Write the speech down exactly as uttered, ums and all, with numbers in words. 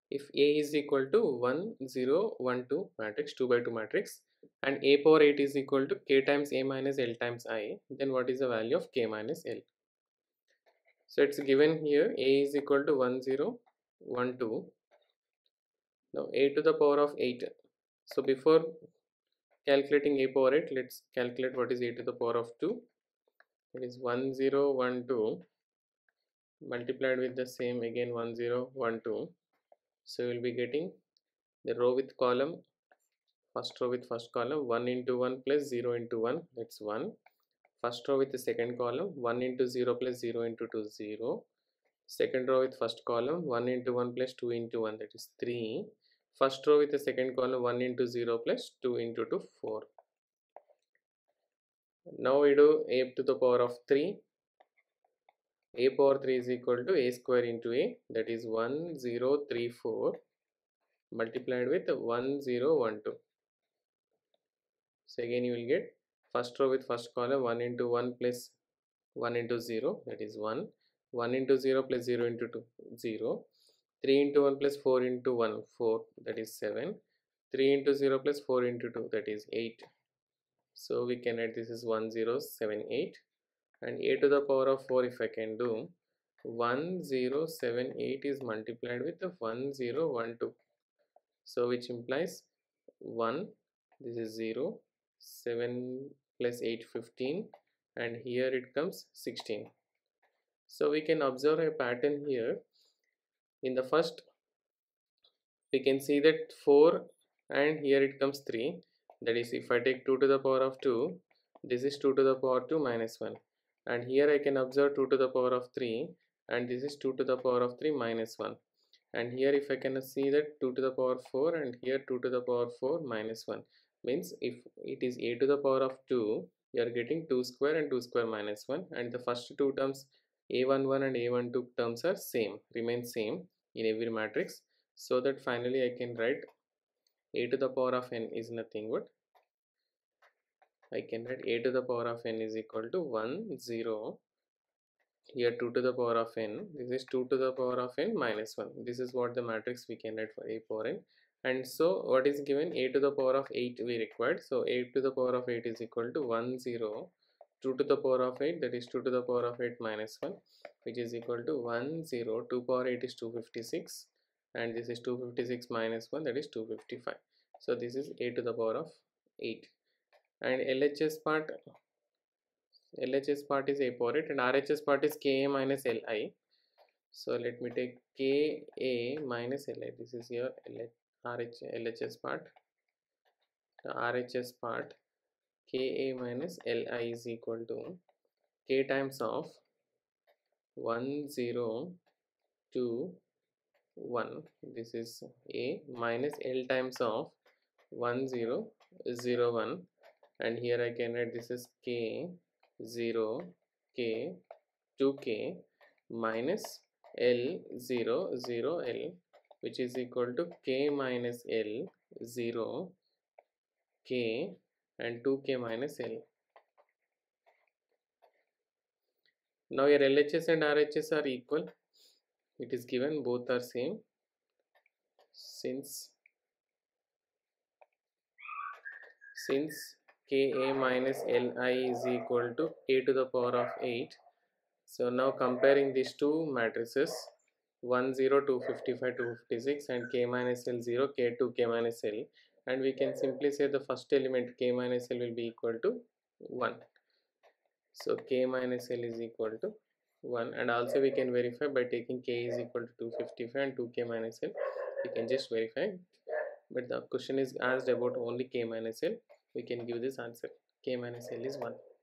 if A is equal to one zero one two matrix, two by two matrix, and A power eight is equal to k times A minus L times I, then what is the value of k minus L? So it's given here A is equal to one zero one two. Now A to the power of eight. So before calculating A power eight, let's calculate what is A to the power of two. It is one zero one two multiplied with the same again one zero one two. So you will be getting the row with column, first row with first column, one into one plus zero into one, that's one. First row with the second column, one into zero plus zero into two, zero. Second row with first column, one into one plus two into one, that is three. First row with the second column, one into zero plus two into two, four. Now we do A to the power of three. A power three is equal to A square into A, that is one zero three four multiplied with one zero one two. So again you will get first row with first column, one into one plus one into zero, that is one. one into zero plus zero into two, zero. three into one plus four into one, four, that is seven. three into zero plus four into two, that is eight. So we can write this is one zero seven eight. And A to the power of four, if I can do, one zero seven eight is multiplied with the one zero one two. So which implies one, this is zero, seven plus eight, fifteen, and here it comes sixteen. So we can observe a pattern here. In the first, we can see that four, and here it comes three. That is, if I take two to the power of two, this is two to the power two minus one. And here I can observe two to the power of three, and this is two to the power of three minus one. And here if I can see that two to the power four, and here two to the power four minus one, means if it is A to the power of two, you are getting two square and two square minus one, and the first two terms A one one and A one two terms are same, remain same in every matrix, so that finally I can write A to the power of n is nothing but, I can write A to the power of n is equal to one zero, here two to the power of n, this is two to the power of n minus one. This is what the matrix we can write for A power n. And so what is given, A to the power of eight we required, so A to the power of eight is equal to one zero, two to the power of eight, that is two to the power of eight minus one, which is equal to one zero, two power eight is two hundred fifty-six, and this is two hundred fifty-six minus one, that is two hundred fifty-five. So this is A to the power of eight. And L H S part, L H S part is A power eight, and R H S part is Ka minus Li. So let me take Ka minus Li. This is your L H S part. The R H S part, Ka minus Li is equal to K times of one zero two one. This is A minus L times of one zero zero one. And here I can write this is K zero K two K minus L zero zero L, which is equal to K minus L zero K and two K minus L. Now your L H S and R H S are equal. It is given both are same. Since since Ka minus Li is equal to K to the power of eight. So now comparing these two matrices, one zero, two hundred fifty-five, two hundred fifty-six, and K minus L zero, K two, K minus L, and we can simply say the first element K minus L will be equal to one. So K minus L is equal to one, and also we can verify by taking K is equal to two hundred fifty-five and two K minus L. We can just verify, but the question is asked about only K minus L. We can give this answer. K minus L is one.